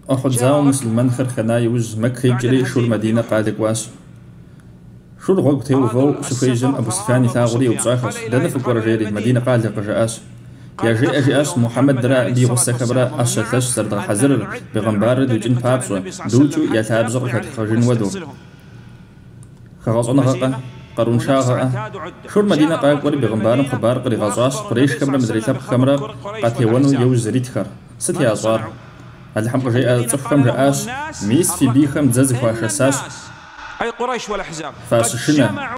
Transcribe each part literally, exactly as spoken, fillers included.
أحد زاو مسلمان خر خنا يوز مكة يجري شو المدينة قالك واس شو الغوغ تيو فو سفيجن أبو سفيان ثاغري وبصاخس دنا فكر غيري مدينة قالك جاءس يا جي أجي محمد درا دي غصة خبرة أشتش سرد حزر بغنبار دوجين بابسو دوجو يتابزر كتخرجين ودو خلاص أنا غاقة قارون شاغة شو المدينة قالك وري بغنبار خبار قري غاصاس قريش كامرة مدريتاب خمرة قاتيوانو يوز زريتخر ستي أصار هذا حمق جاء صفخم جاءس ميس في بيخم زازف واشاساس أي قريش والأحزاب فاسشنا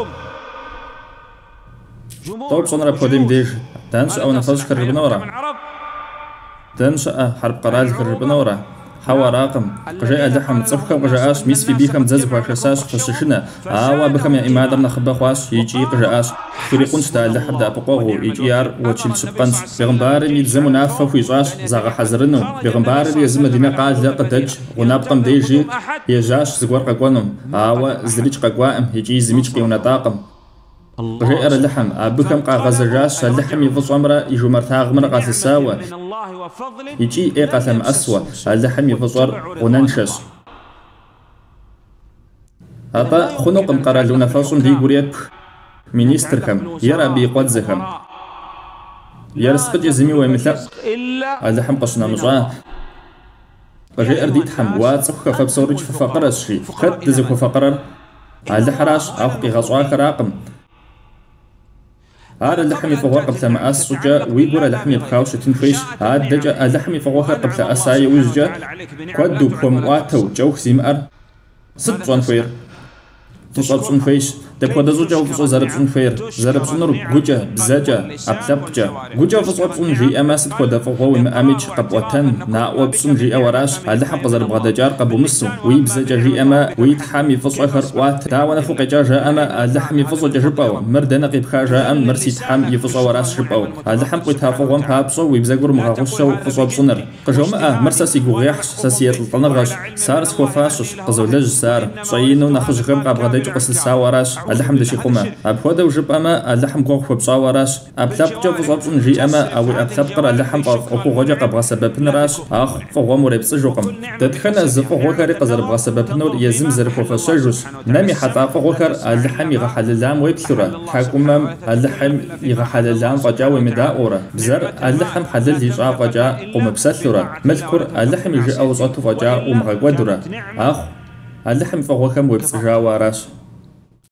طوب صنرا بقديم ديج تنسى أو نفاز خرب نورا تنسى حرب قرال خرب نورا حوا راقم قجاء لحم تصفخم قجاءس ميس في بيخم زازف واشاساس فاسشنا آوا بخم يا إمادر نخبا خواس يجي قجاءس فريقون ستا لحب دا بقوغو يجي يار وشيل سبقنس بغنباري يلزم نافا في إصاص زاغ حزرنو بغنباري يزم دينا قاد لا قدج ونابقم ديجي يجاش زغور قاقوانم آوا زريج قاقوائم يجي زميج قيونا طاقم غير اللحم أبكم قاغز الراس اللحم يفص عمره يجو مرتاغ من قاس الساوة يجي إيه قاسم أسوى اللحم يفصر وننشس هذا خنوقم قرالونا فاصم دي قريت مينيستركم يرى بيقوزكم يرسقط يزمي ويمثل اللحم قصنا مصاه غير أرديت حم واتسخ فبصورج ففقر الشي خد دزك ففقر على حراش أخي غصوا خراقم هذا اللحم يفوق قبل ما أسجى ويقول اللحم يبخاوش تنفيش هذا دجا اللحم يفوق قبل أساي وزجى كودو بكم واتو جوخ زيمأر ست صنفير تصاب صنفيش تبقى زوجة وفصل زرب صنفير زرب صنر جوجة بزاجة أبلبجة جوجة فصل صنجي أماسد خدا فوقو المأمج قبوتن ناقو بصنجي أوراش اللحم قزرب غدجار قبو مسو ويبزاجة جي أما ويتحامي فصل آخر وات تاوانا فوق جاجة أما اللحم يفصل جاجباو مردنا قيب خاجة أم مرسي تحام يفصل وراس شباو اللحم قيتها فوقهم بابصو ويبزاقور مغاغوشو فصل بصنر قجوم أه مرسا سيقو غيحش ساسيات الطنغش سارس خوفاشش قزولج سار صينو ناخج غير قاب غدج قصل ساوراش اللحم دشي قوما أبخودا وجب أما اللحم قوخ بصاوراش أبلاب جو فصل جي أما أو أبلاب قرا اللحم قاف أخو غجا قبغا سبب نراش أخ فوق مريبس جوقم تدخلنا الزفو غوكاري قزر بغا سبب نور يزم زرفو فشجوس نامي حتى فوقر اللحم يغحل اللام ويبثرا حكومم اللحم يغحل اللام فجا ومدا أورا بزر اللحم حلل يجا فجا قوم بسثرا مذكر اللحم يجي أوزاتو فجا ومغا ودرا أخ اللحم فوقكم ويبسجا وراش